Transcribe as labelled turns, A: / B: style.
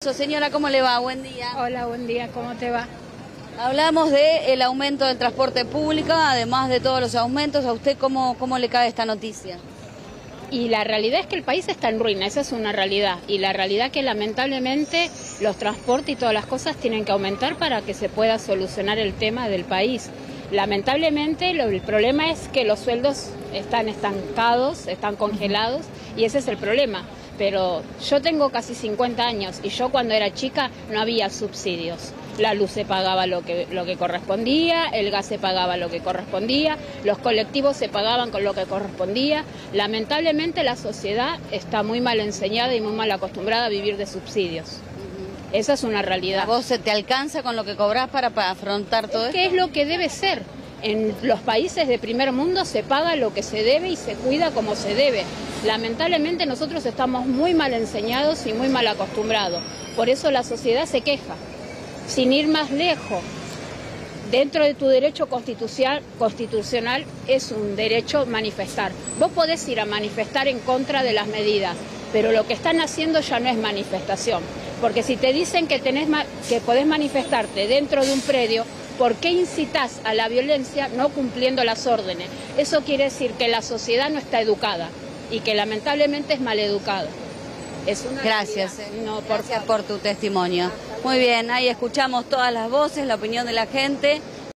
A: Señora, ¿cómo le va? Buen día.
B: Hola, buen día, ¿cómo te va?
A: Hablamos del aumento del transporte público, además de todos los aumentos. ¿A usted cómo le cae esta noticia?
B: Y la realidad es que el país está en ruina, esa es una realidad. Y la realidad es que lamentablemente los transportes y todas las cosas tienen que aumentar para que se pueda solucionar el tema del país. Lamentablemente el problema es que los sueldos están estancados, están congelados y ese es el problema. Pero yo tengo casi 50 años y yo cuando era chica no había subsidios. La luz se pagaba lo que correspondía, el gas se pagaba lo que correspondía, los colectivos se pagaban con lo que correspondía. Lamentablemente la sociedad está muy mal enseñada y muy mal acostumbrada a vivir de subsidios. Esa es una realidad.
A: ¿A vos se te alcanza con lo que cobrás para afrontar todo esto?
B: ¿Qué es lo que debe ser? En los países de primer mundo se paga lo que se debe y se cuida como se debe. Lamentablemente nosotros estamos muy mal enseñados y muy mal acostumbrados. Por eso la sociedad se queja. Sin ir más lejos, dentro de tu derecho constitucional es un derecho manifestar. Vos podés ir a manifestar en contra de las medidas, pero lo que están haciendo ya no es manifestación. Porque si te dicen que podés manifestarte dentro de un predio, ¿por qué incitas a la violencia no cumpliendo las órdenes? Eso quiere decir que la sociedad no está educada y que lamentablemente es maleducada.
A: Gracias, gracias por tu testimonio. Muy bien, ahí escuchamos todas las voces, la opinión de la gente.